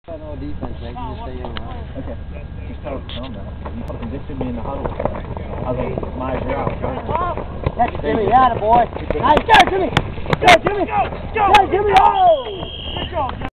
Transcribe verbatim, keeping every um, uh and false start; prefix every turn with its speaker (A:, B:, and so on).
A: No defense, Nick. You just stay in line.
B: Okay. Just tell us to calm down. You fucking dissed me in the huddle. I was like, my job.
C: Catch it, Jimmy. Yeah, boy. Nice. Go, Jimmy. Go, Jimmy. Go, go. Go, Jimmy. Oh! Good job, Jimmy.